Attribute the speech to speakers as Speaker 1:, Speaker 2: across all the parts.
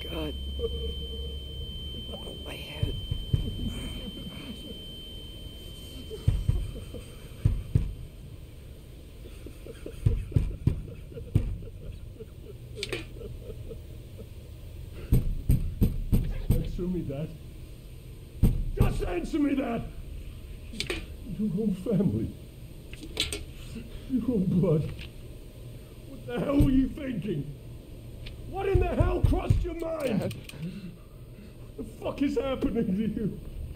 Speaker 1: God. Oh, my head.
Speaker 2: Answer me that. Just answer me that! Your own family. Your own blood. What the hell were you thinking? What in the hell crossed your mind?
Speaker 1: Dad?
Speaker 2: What the fuck is happening to you?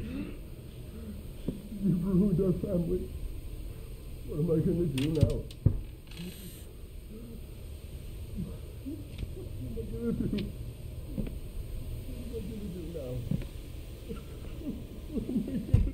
Speaker 2: You've ruined our family. What am I gonna do now? What am I gonna do? What am I gonna do now? What am I gonna do?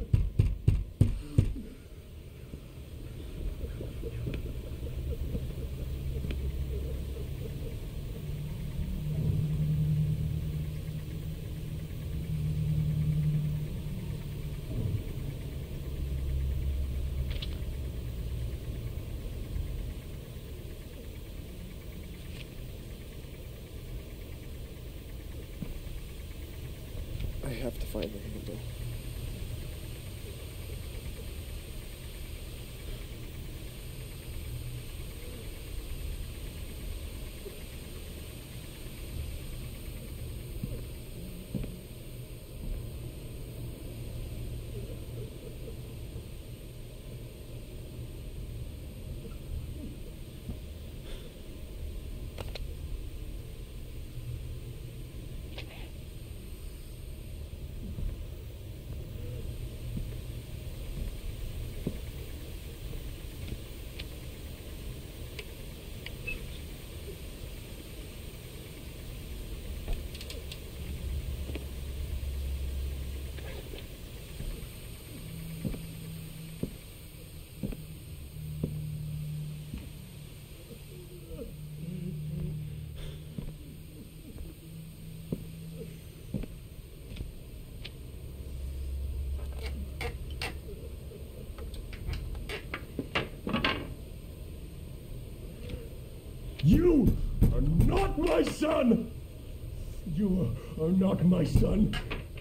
Speaker 1: I have to find the handle. You are not my son! You are not my son!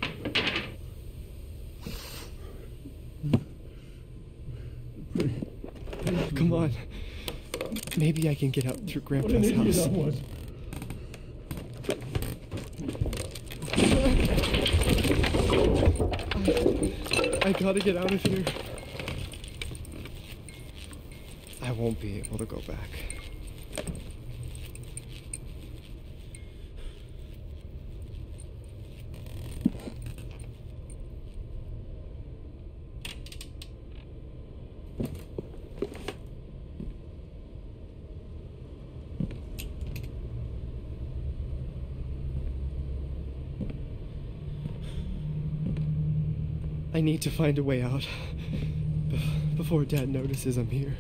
Speaker 1: Come on. Maybe I can get out through
Speaker 2: What an
Speaker 1: Grandpa's
Speaker 2: idiot
Speaker 1: house.
Speaker 2: I was!
Speaker 1: I gotta get out of here. I won't be able to go back. I need to find a way out before Dad notices I'm here.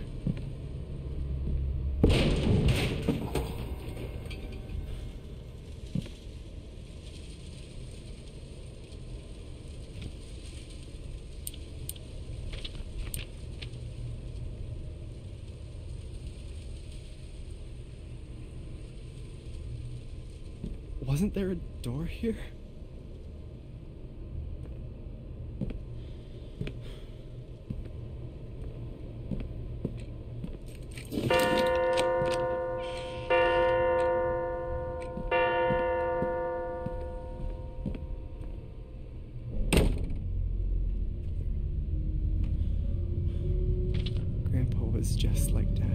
Speaker 1: Wasn't there a door here? Grandpa was just like Dad.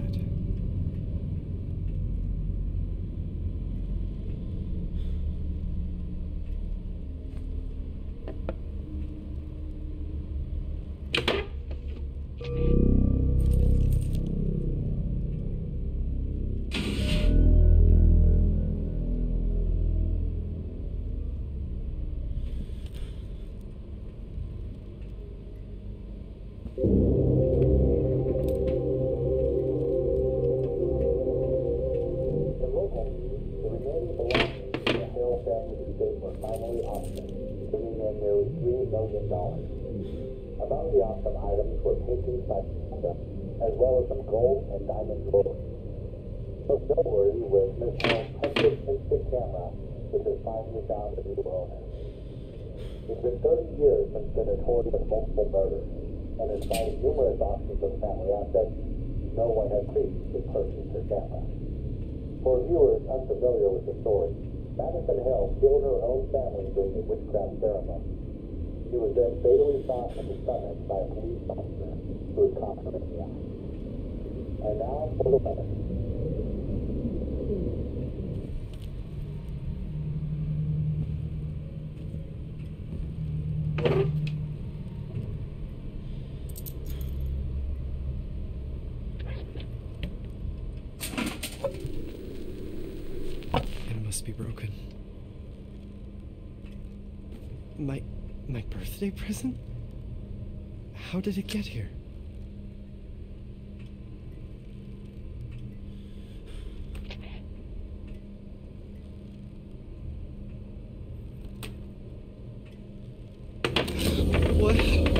Speaker 3: Among the awesome items were paintings by Luca, as well as some gold and diamond jewelry. Most noteworthy was Miss Hall's precious instant camera, which has finally found a new owner. It's been 30 years since the notorious multiple murders, and in spite of numerous auctions of family assets, no one has previously purchased her camera. For viewers unfamiliar with the story, MADiSON Hill killed her own family during a witchcraft ceremony. She was then fatally shot in the stomach by a police officer who was caught her in the eye. And now for the weather.
Speaker 4: It must be broken. My birthday present? How did it get here? What?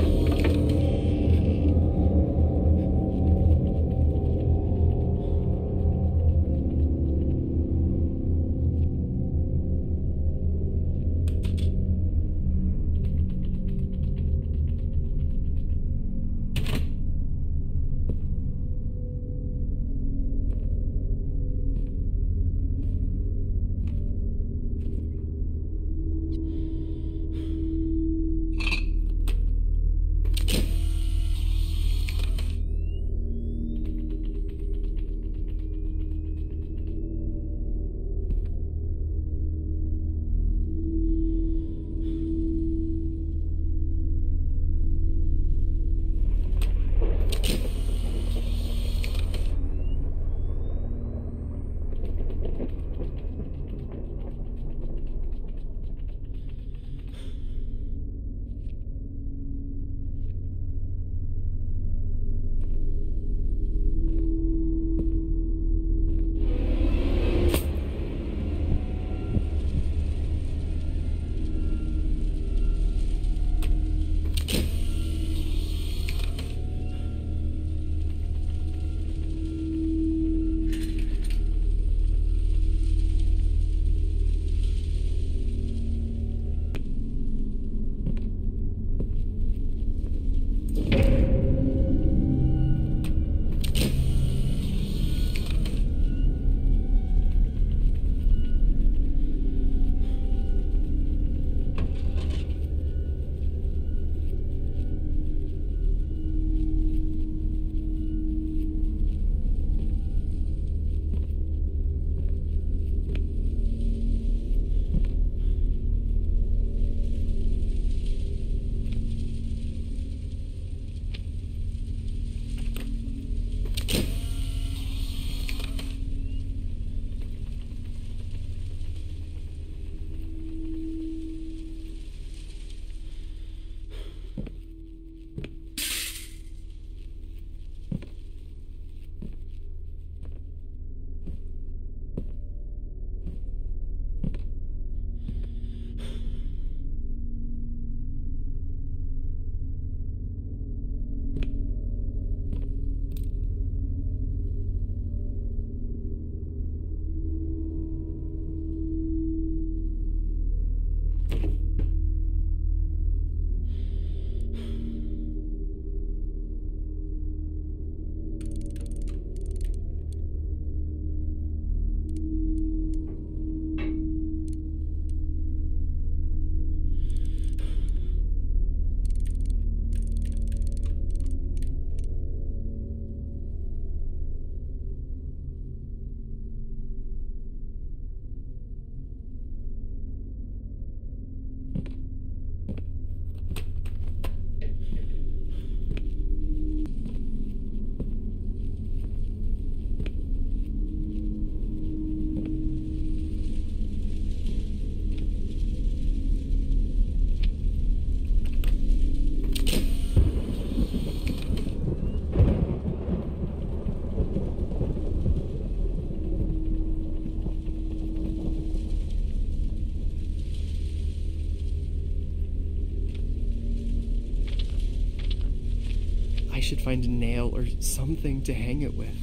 Speaker 4: should find a nail or something to hang it with.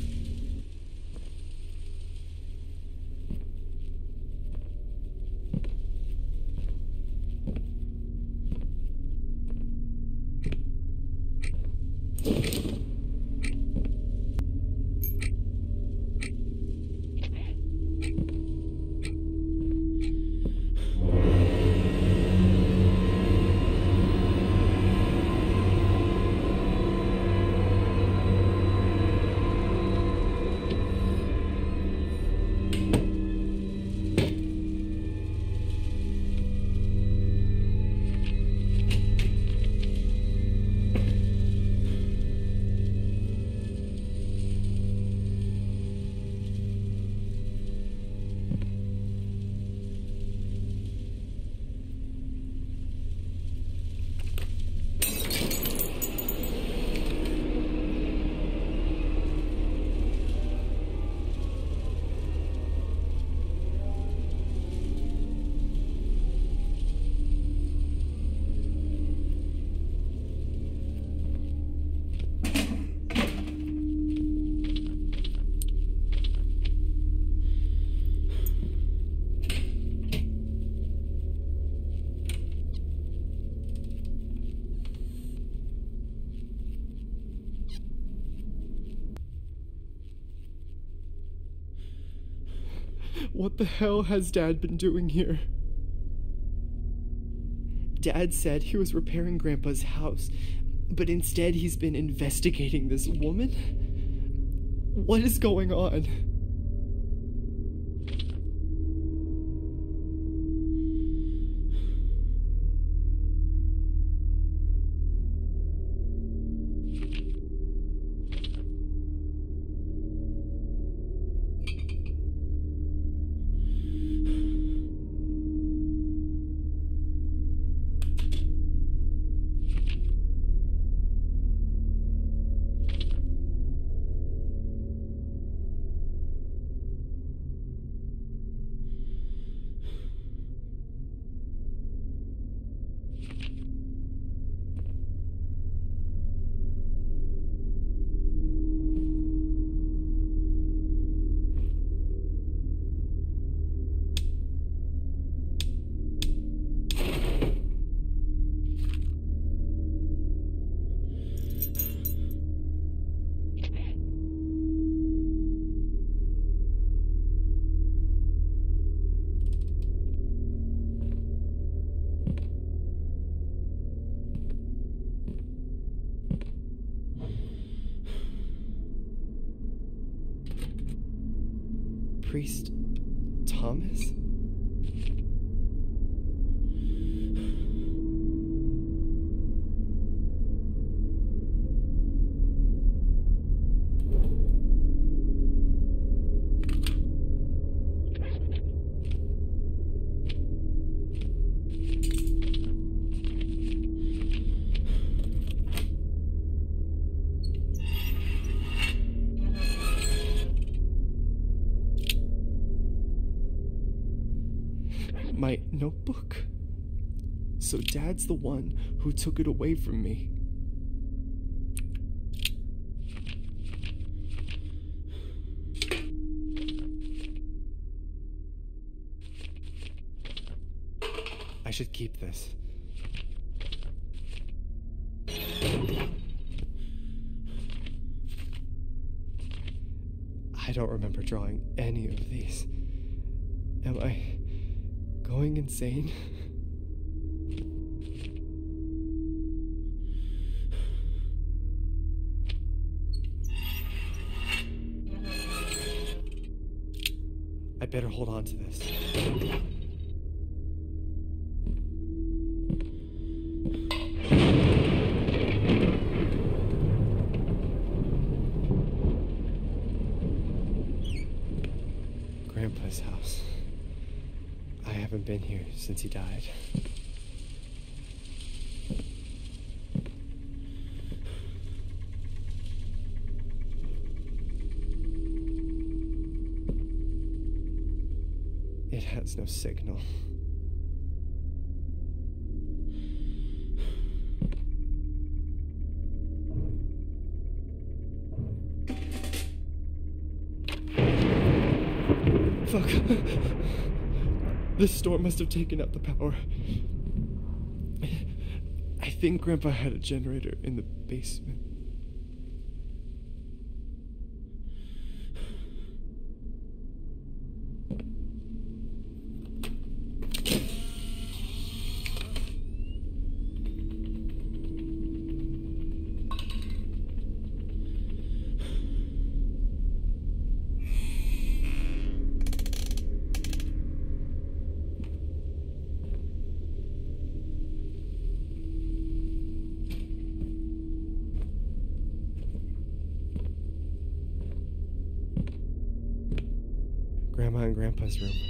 Speaker 4: What the hell has Dad been doing here? Dad said he was repairing Grandpa's house, but instead he's been investigating this woman? What is going on? Priest Thomas? My notebook? So Dad's the one who took it away from me. I should keep this. I don't remember drawing any of these. Am I going insane? I better hold on to this. Grandpa's house. I haven't been here since he died. It has no signal. Fuck. This storm must have taken out the power. I think Grandpa had a generator in the basement. Grandma and Grandpa's room.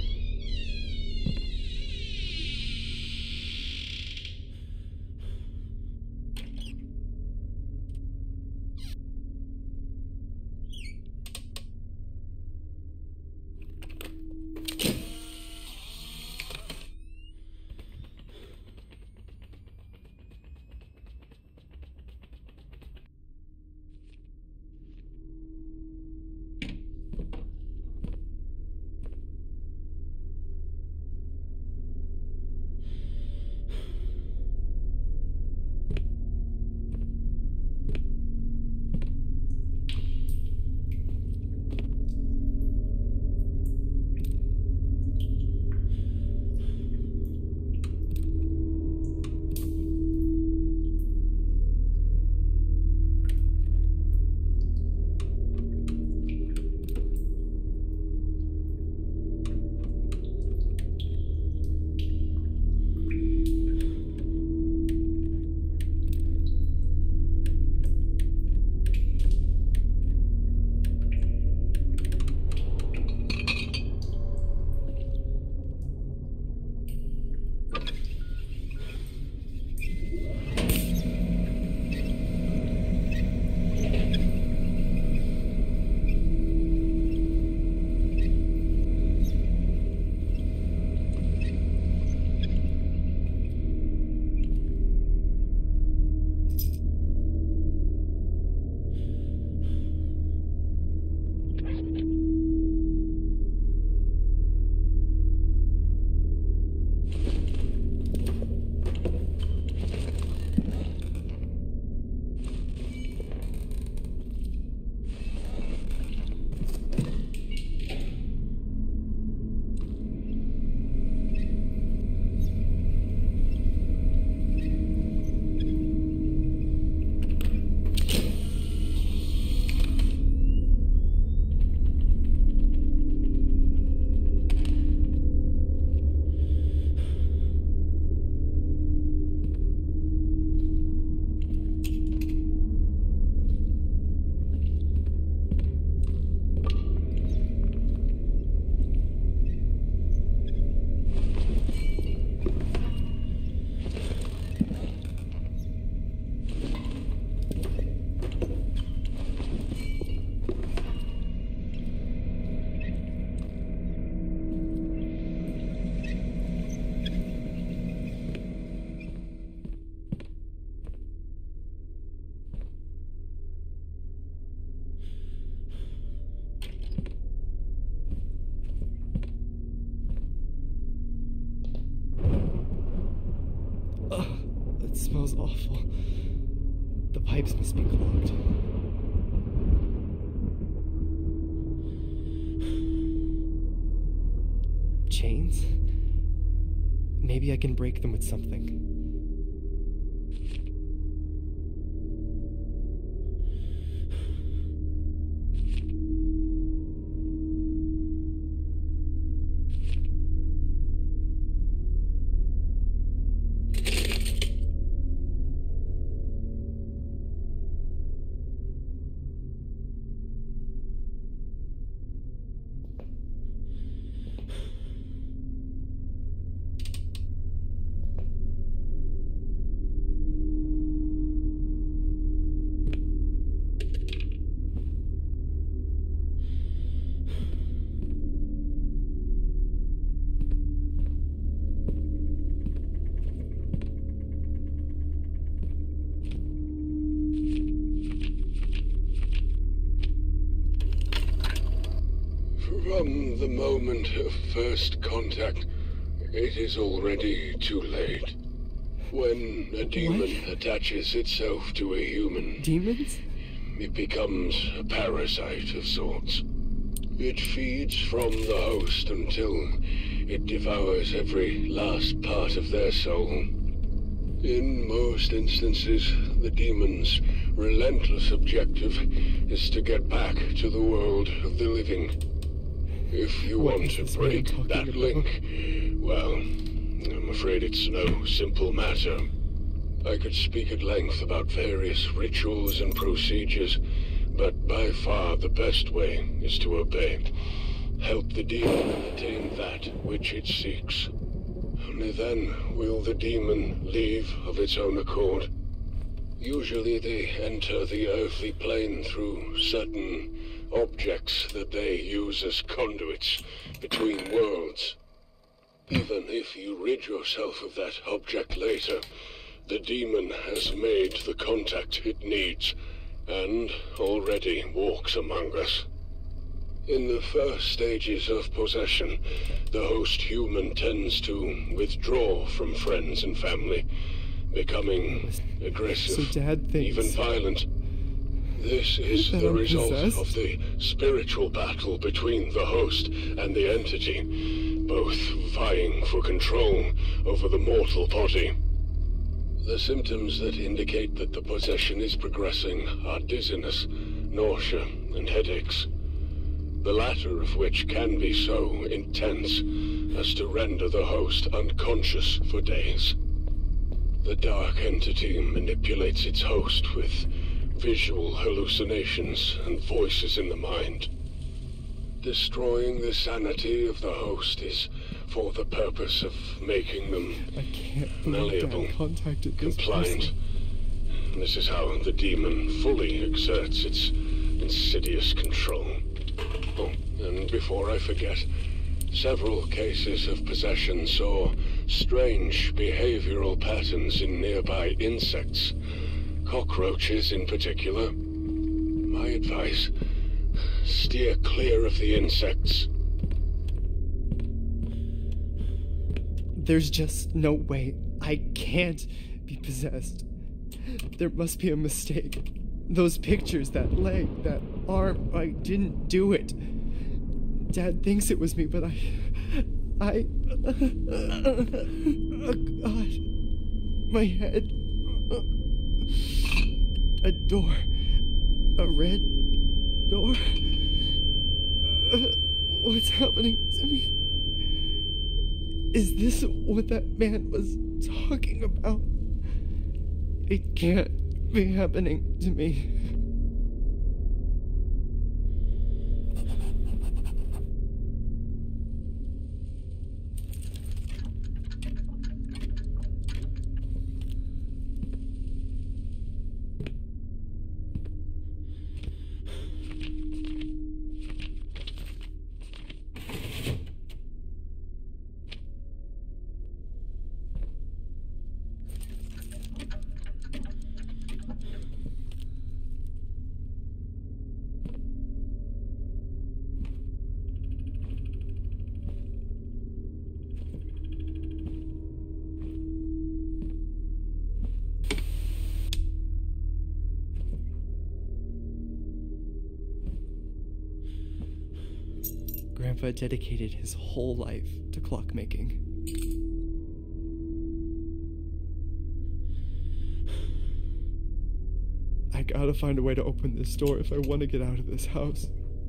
Speaker 4: smells awful. The pipes must be clogged. Chains? Maybe I can break them with something.
Speaker 2: From the moment of first contact, it is already too late. When a demon attaches itself to a human,
Speaker 4: Demons?
Speaker 2: it becomes a parasite of sorts. It feeds from the host until it devours every last part of their soul. In most instances, the demon's relentless objective is to get back to the world of the living. If you want to break that link, well, I'm afraid it's no simple matter. I could speak at length about various rituals and procedures, but by far the best way is to obey. Help the demon attain that which it seeks. Only then will the demon leave of its own accord. Usually they enter the earthly plane through certain objects that they use as conduits between worlds. Even if you rid yourself of that object later, the demon has made the contact it needs, and already walks among us. In the first stages of possession, the host human tends to withdraw from friends and family, becoming aggressive,
Speaker 4: So Dad thinks...
Speaker 2: even violent. This is the result of the spiritual battle between the host and the entity, both vying for control over the mortal body. The symptoms that indicate that the possession is progressing are dizziness, nausea, and headaches, the latter of which can be so intense as to render the host unconscious for days. The dark entity manipulates its host with visual hallucinations and voices in the mind. Destroying the sanity of the host is for the purpose of making them malleable, compliant. This is how the demon fully exerts its insidious control. Oh, and before I forget, several cases of possession saw strange behavioral patterns in nearby insects, cockroaches in particular. My advice, steer clear of the insects.
Speaker 4: There's just no way. I can't be possessed. There must be a mistake. Those pictures, that leg, that arm, I didn't do it. Dad thinks it was me, but oh God. My head. A door. A red door. What's happening to me? Is this what that man was talking about? It can't be happening to me. Grandpa dedicated his whole life to clockmaking. I gotta find a way to open this door if I want to get out of this house.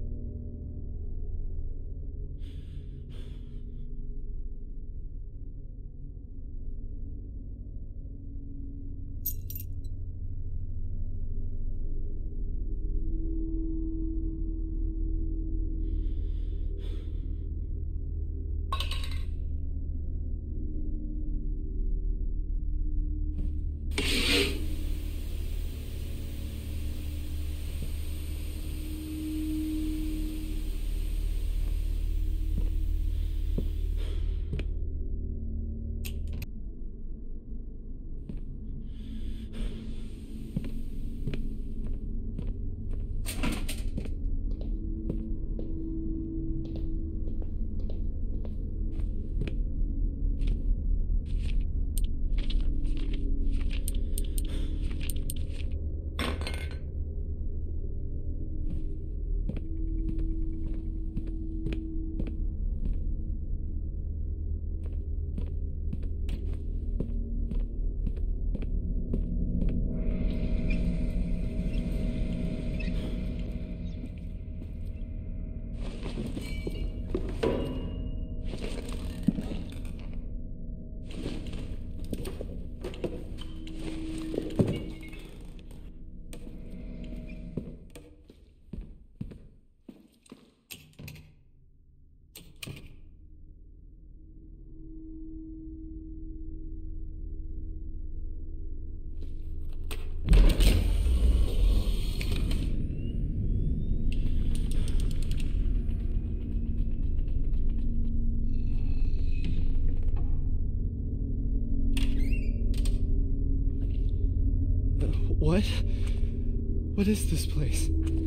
Speaker 4: What? What is this place?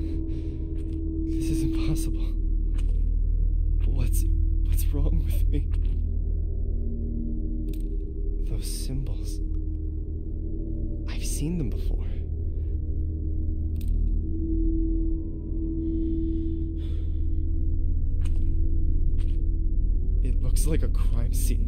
Speaker 4: This is impossible. What's wrong with me? Those symbols. I've seen them before. It looks like a crime scene.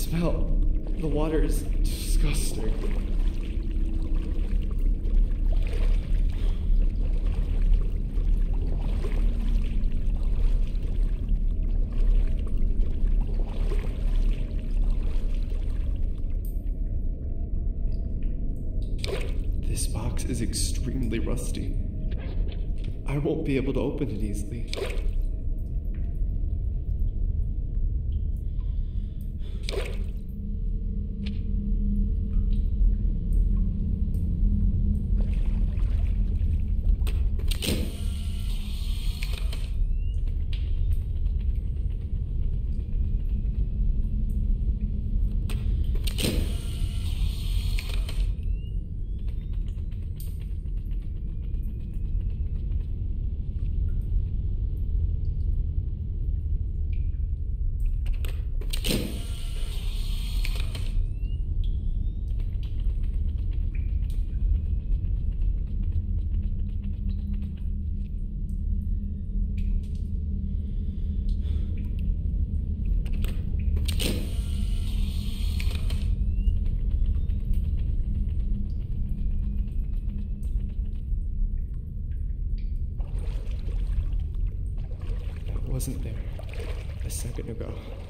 Speaker 4: smell. The water is disgusting. This box is extremely rusty. I won't be able to open it easily. Wasn't there a second ago.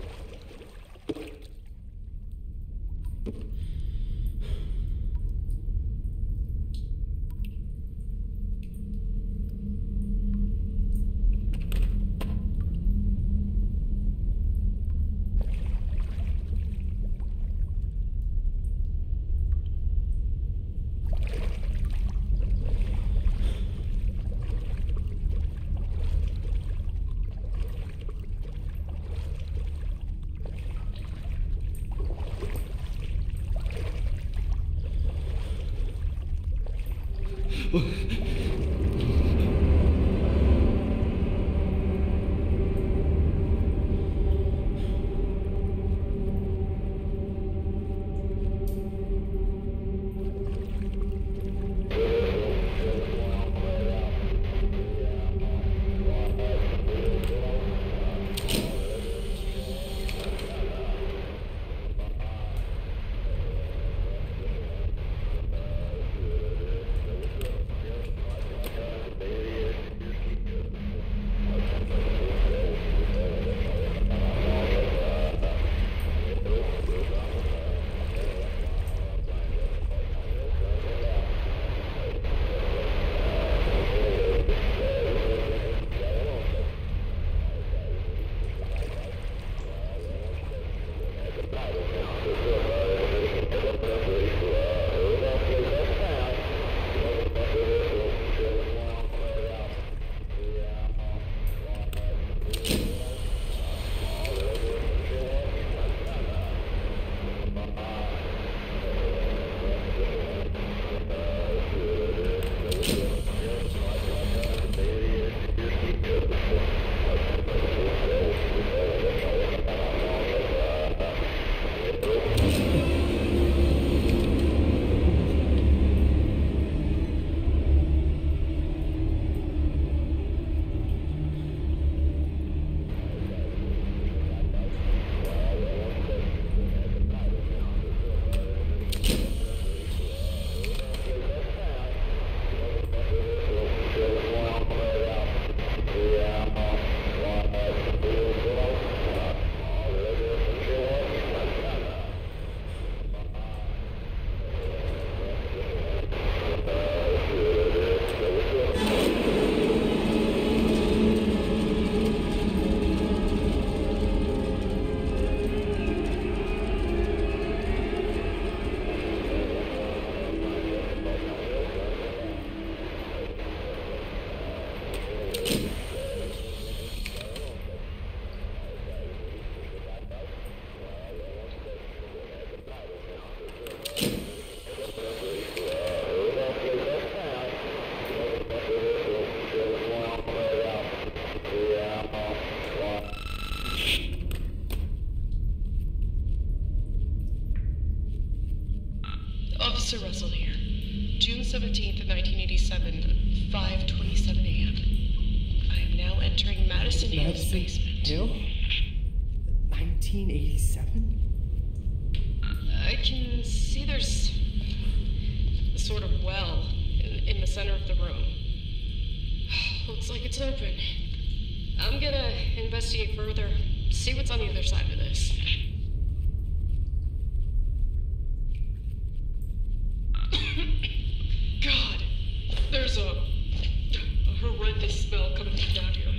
Speaker 5: Officer Russell here. June 17th, 1987, 5:27 a.m. I am now entering Madison Hill's basement.
Speaker 4: Hill? 1987?
Speaker 5: I can see there's a sort of well in the center of the room. Looks like it's open. I'm gonna investigate further, see what's on the other side of this. God, there's a horrendous smell coming from down here.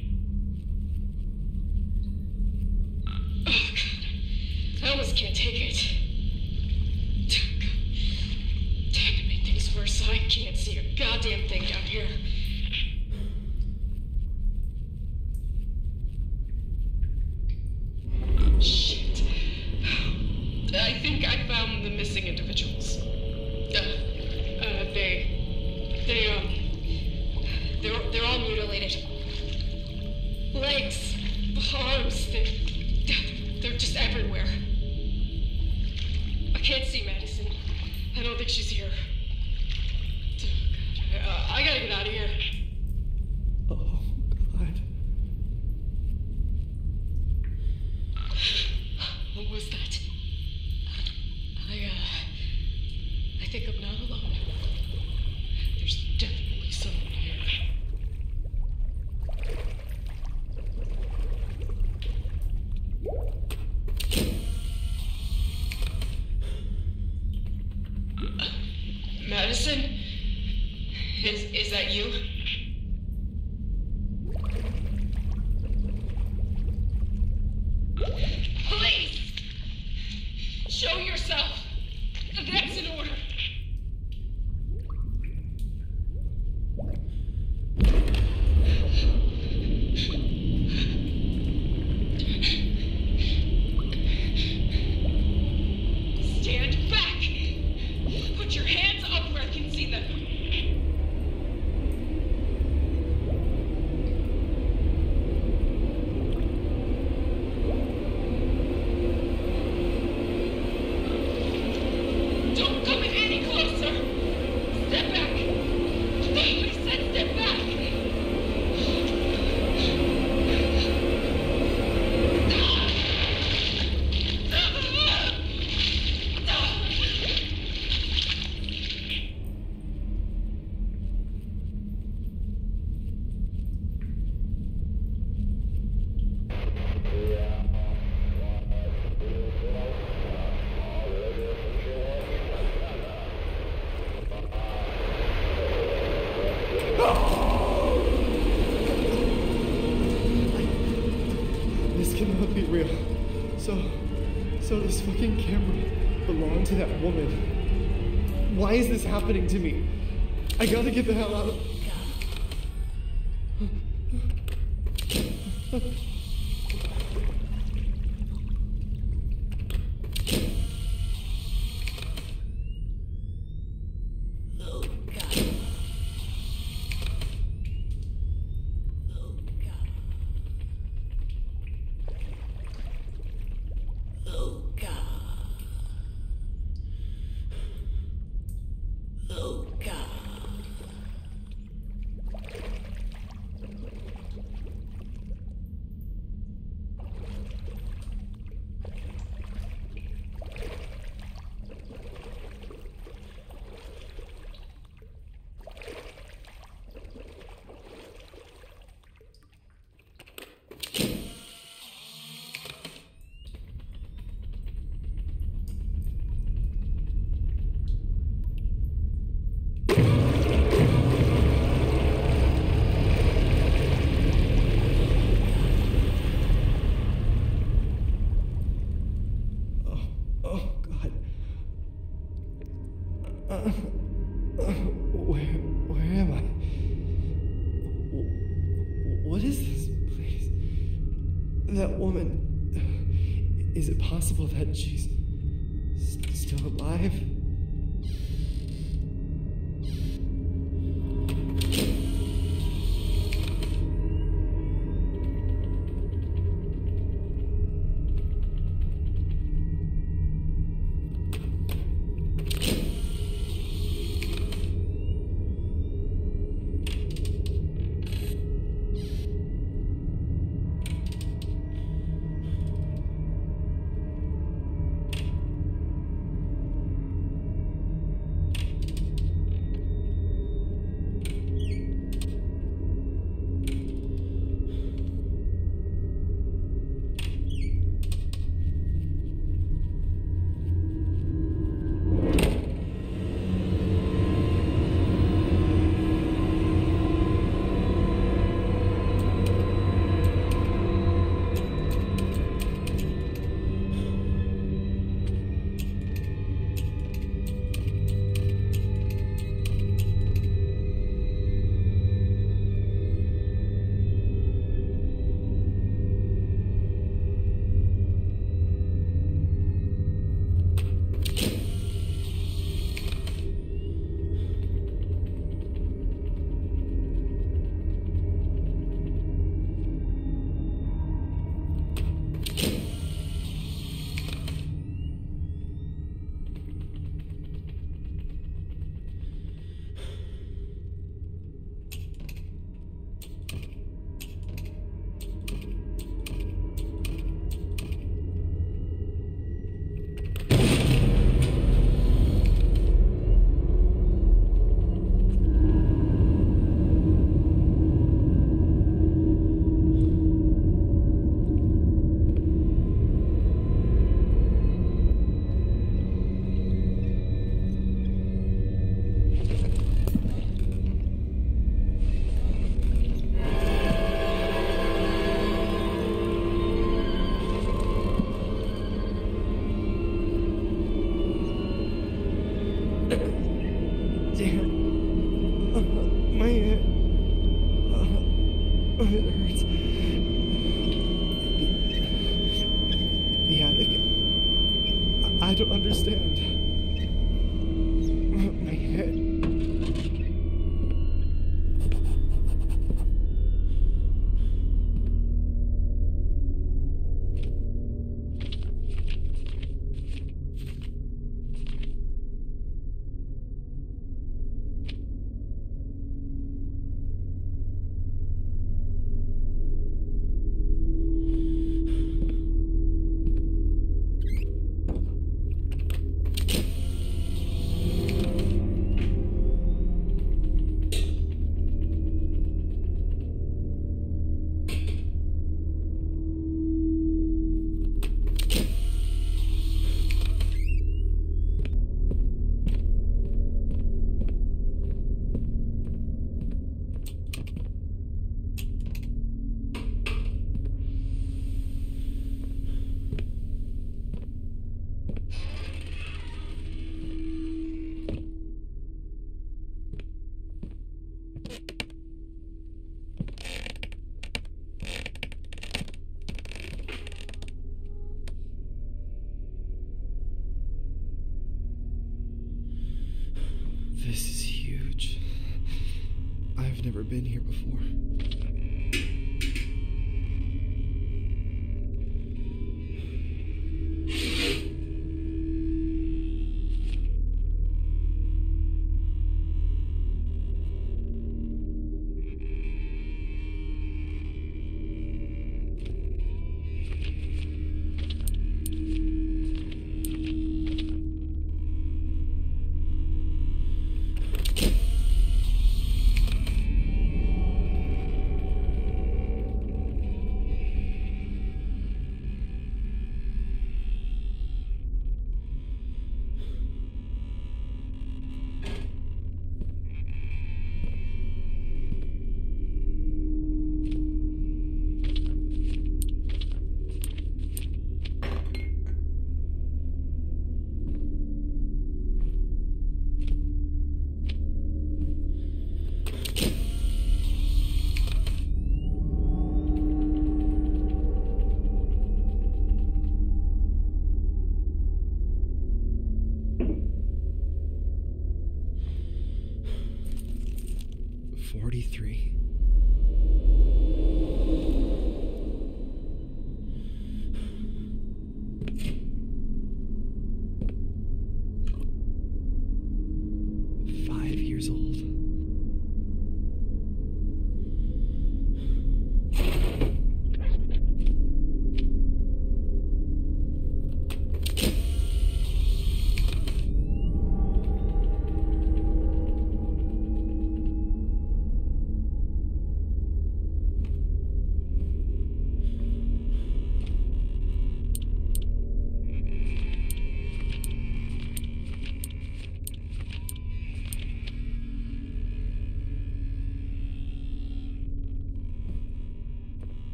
Speaker 5: Oh, God. I almost can't take it. Damn, to make things worse, I can't see a goddamn thing down here. Shit. I think I found the missing individuals. They're all mutilated. Legs, arms, they're just everywhere. I can't see MADiSON. I don't think she's here. I gotta get out of here.
Speaker 4: Oh, God.
Speaker 5: What was that? I think I'm not alone. There's definitely someone here. MADiSON? Is that you? Please! Show yourself! That's an order! Stand back! Put your hands up where I can see them! Don't come in any closer! Step back! I said step back!
Speaker 4: This cannot be real. So this fucking camera belonged to that woman. Why is this happening to me? I gotta get the hell out of... Where am I? What is this place? That woman... Is it possible that she's still alive? it hurts. The attic. I don't understand. My head. This is huge. I've never been here before.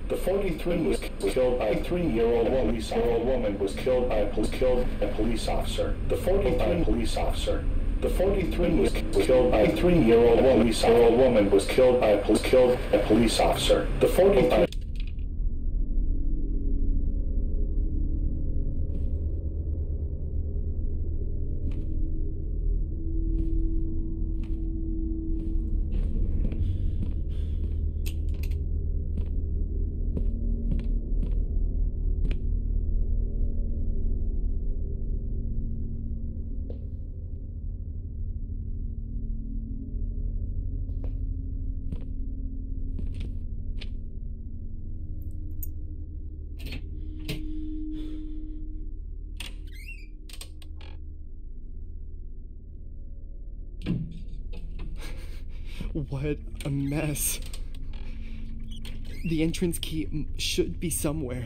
Speaker 3: The 43 was killed by a 3-year-old woman was killed by a police officer. The 43 police officer. The 43 was killed by a 3-year-old woman was killed by a police officer. The 43.
Speaker 4: What a mess. The entrance key should be somewhere.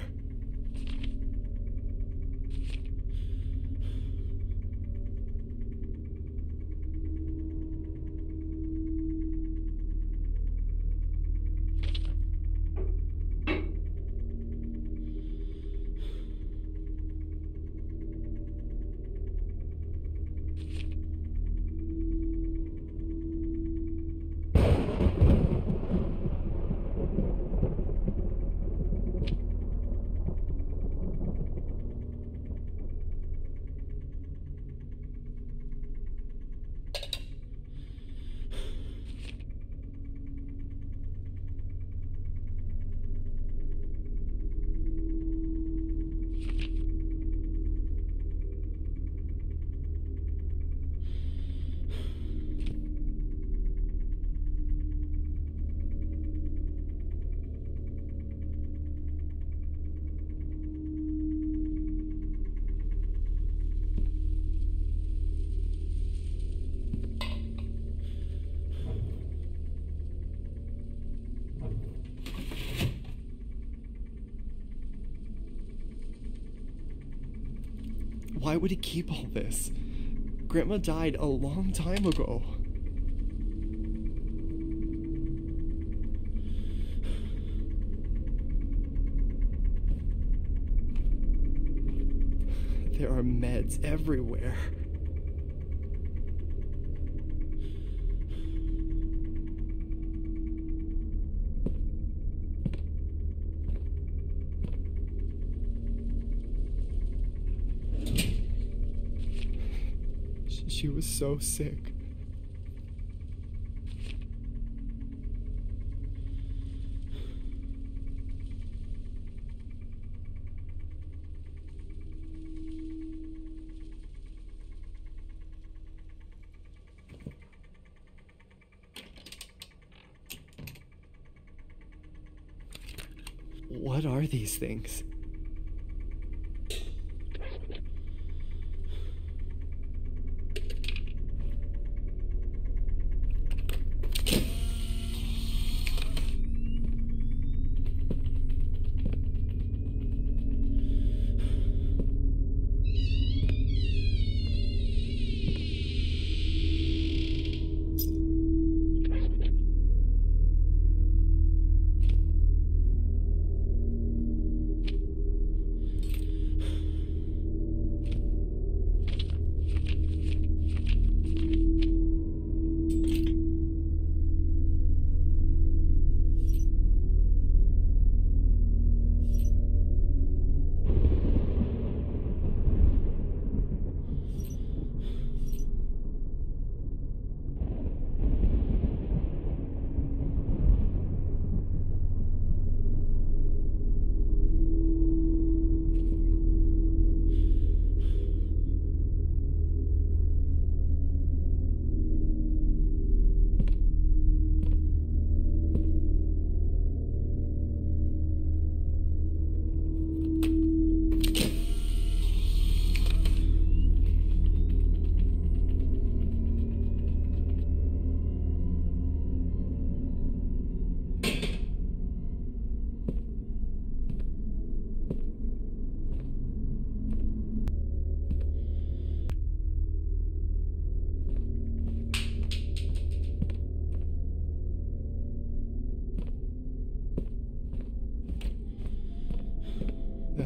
Speaker 4: Why would he keep all this? Grandma died a long time ago. There are meds everywhere. She was so sick. What are these things?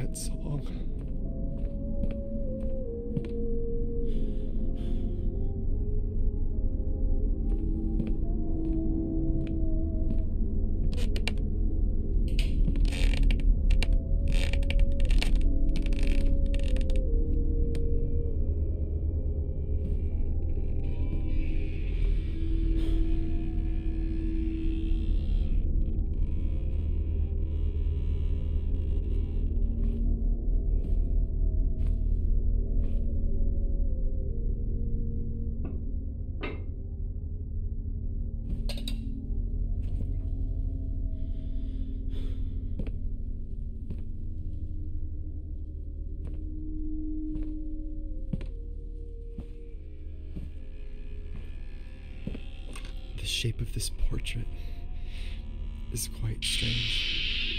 Speaker 4: that song. The shape of this portrait is quite strange.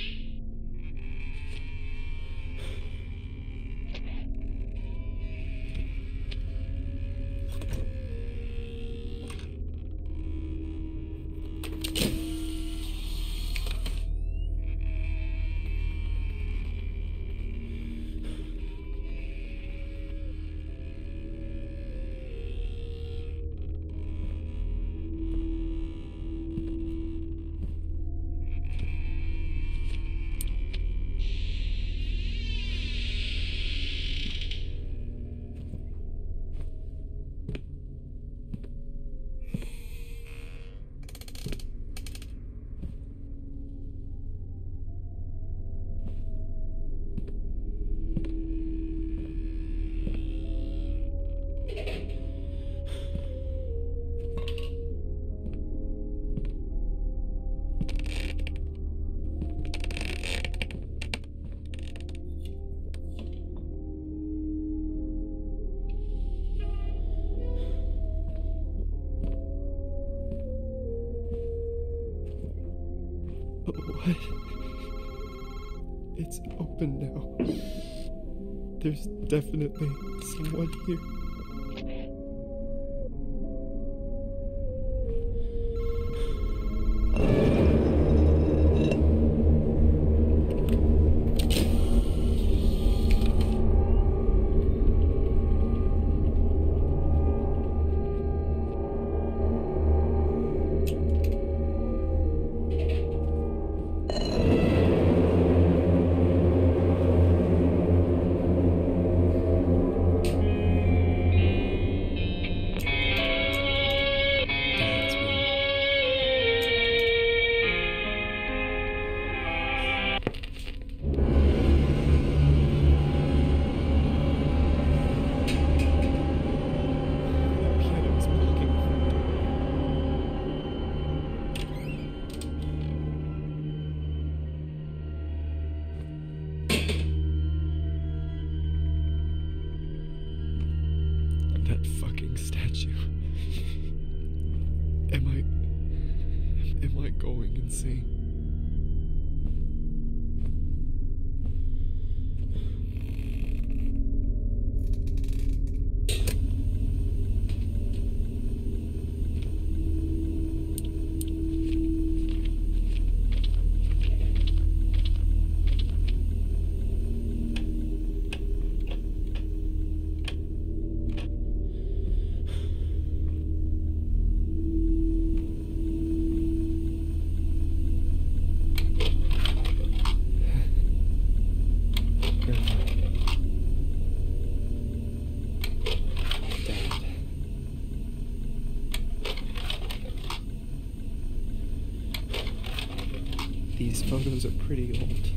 Speaker 4: What? It's open now. There's definitely someone here. That fucking statue. Am I going insane? These photos are pretty old.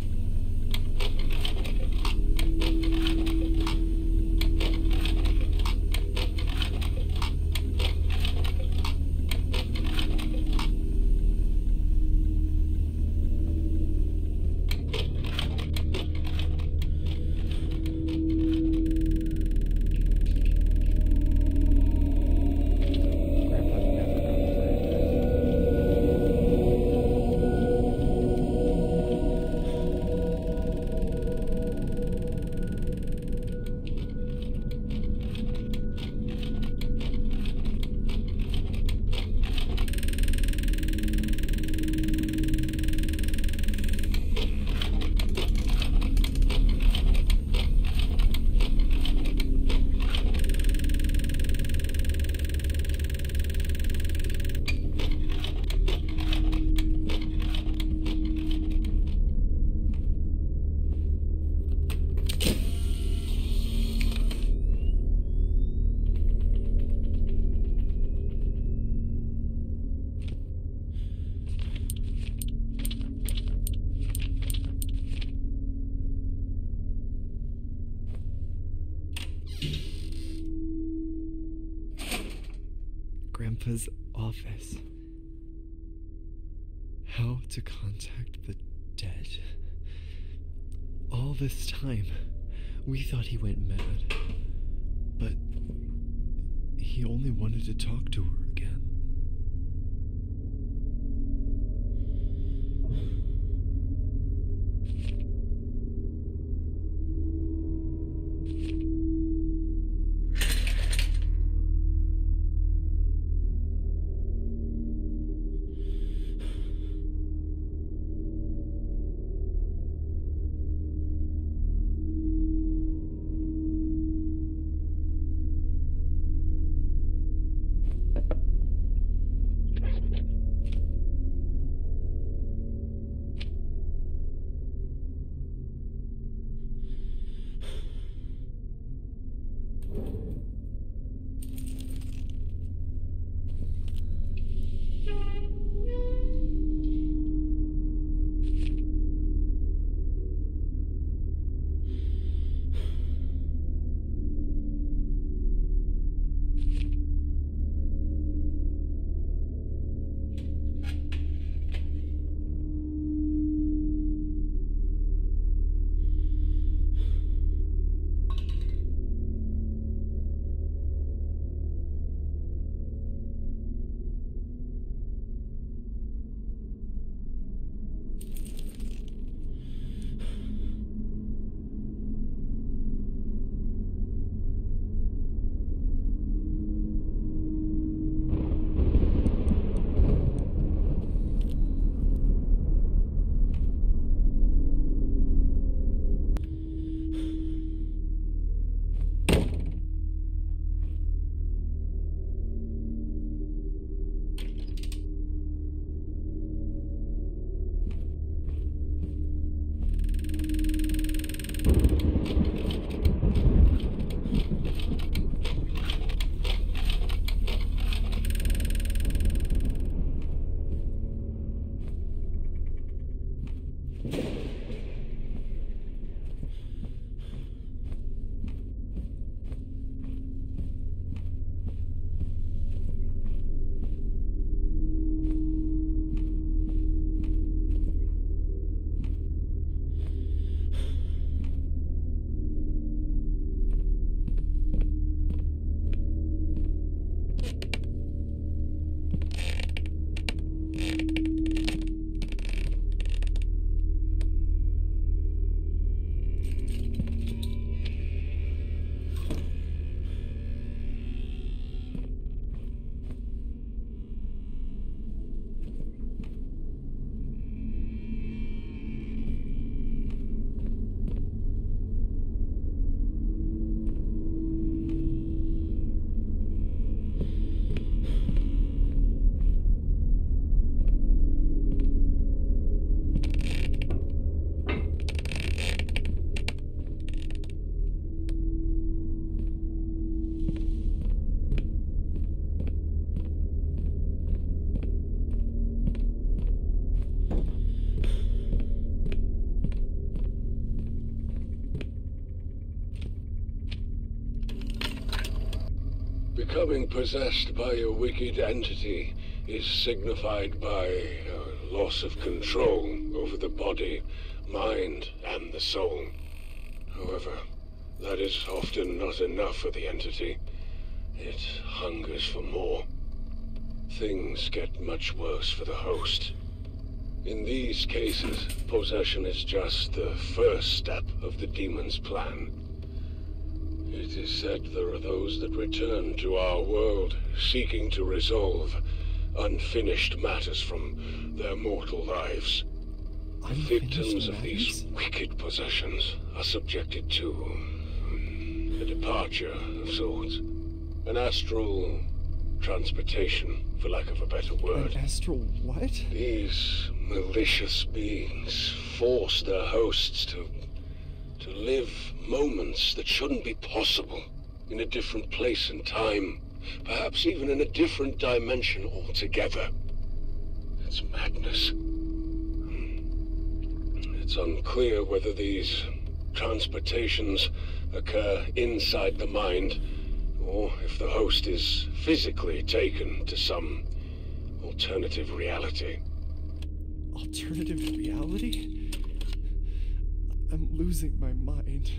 Speaker 4: Grandpa's office. How to contact the dead. All this time, we thought he went mad. But he only wanted to talk to her again.
Speaker 2: Becoming possessed by a wicked entity is signified by a loss of control over the body, mind, and the soul. However, that is often not enough for the entity. It hungers for more. Things get much worse for the host. In these cases, possession is just the first step of the demon's plan. It is said there are those that return to our world, seeking to resolve unfinished matters from their mortal lives. Victims of these wicked possessions are subjected to a departure of sorts. An astral transportation, for lack of a better word.
Speaker 4: An astral what?
Speaker 2: These malicious beings force their hosts to live moments that shouldn't be possible in a different place and time, perhaps even in a different dimension altogether. It's madness. It's unclear whether these transportations occur inside the mind Or if the host is physically taken to some alternative reality.
Speaker 4: Alternative reality? I'm losing my mind.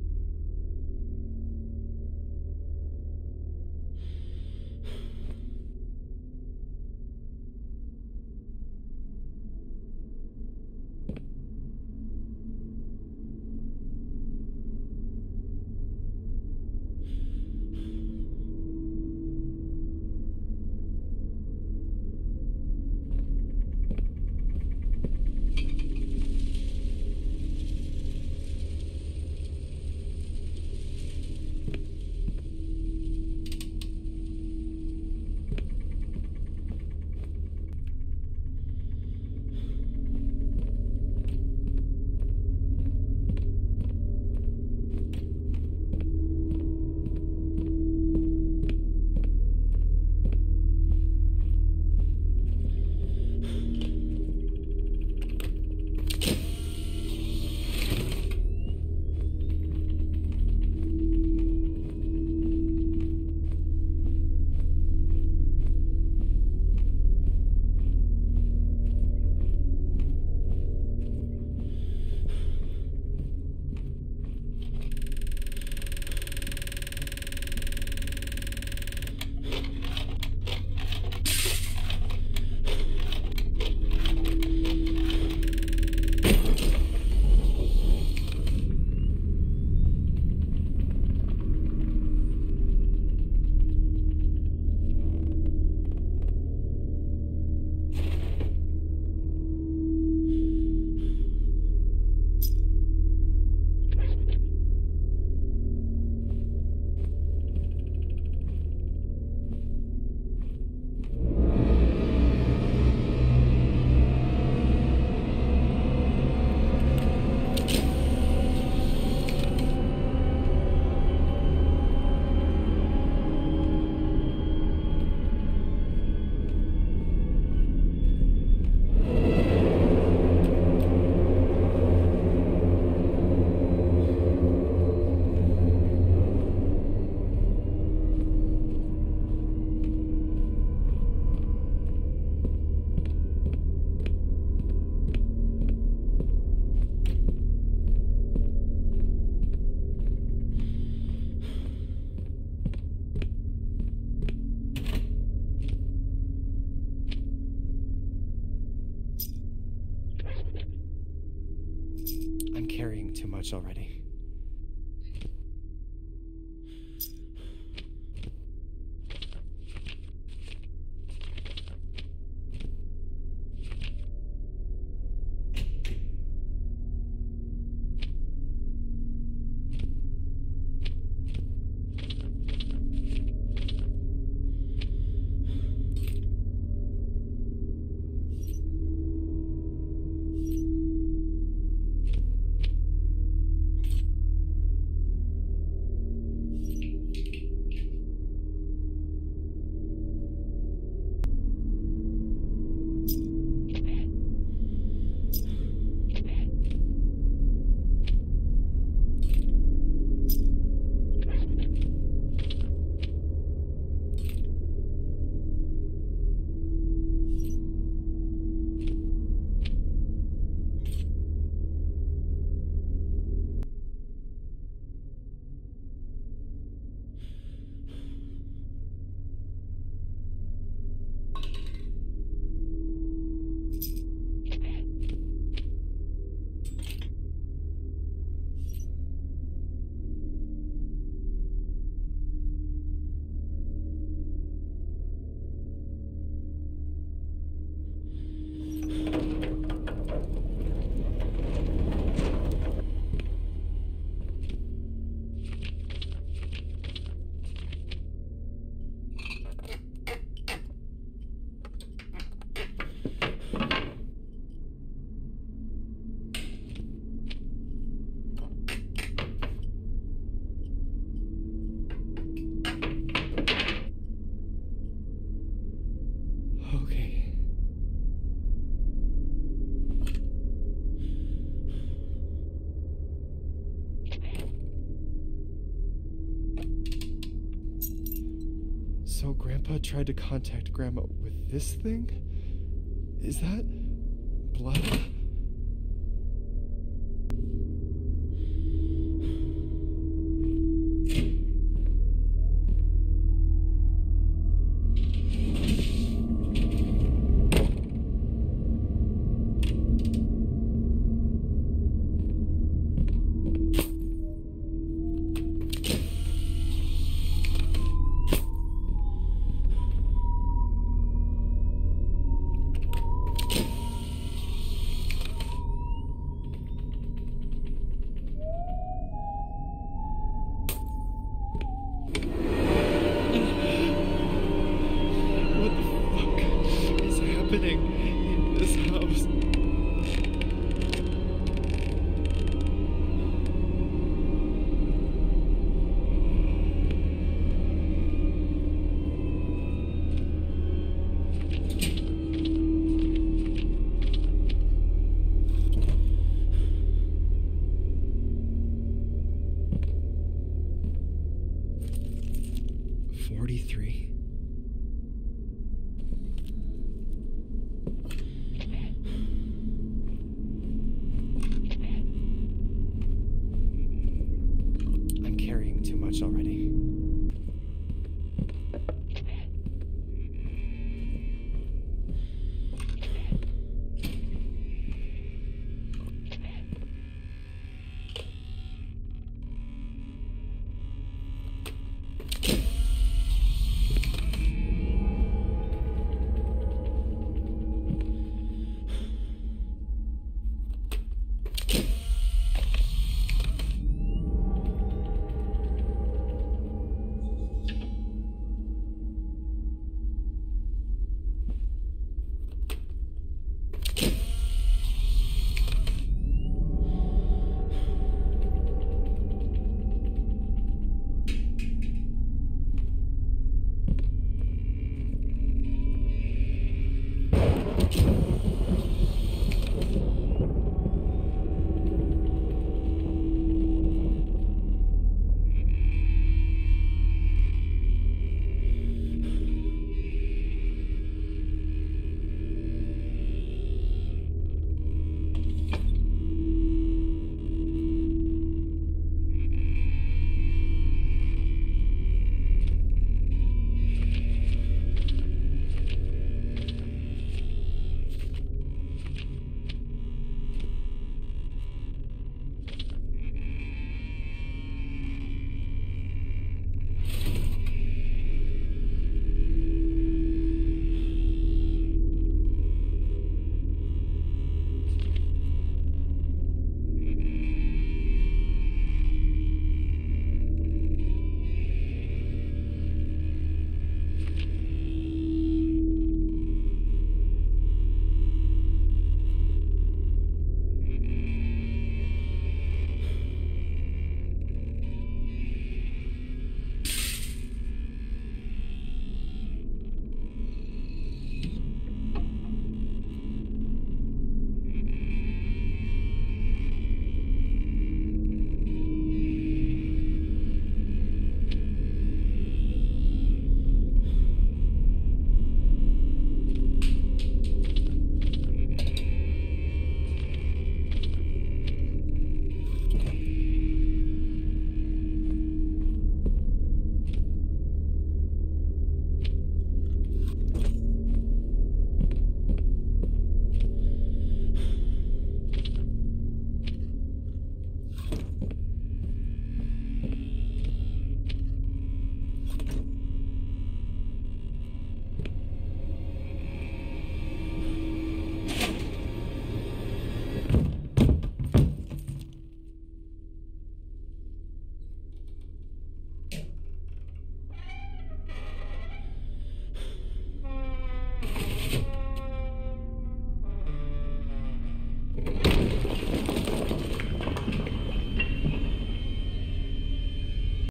Speaker 4: I'm carrying too much already. Grandpa tried to contact Grandma with this thing? Is that blood? In this house. I'm carrying too much already.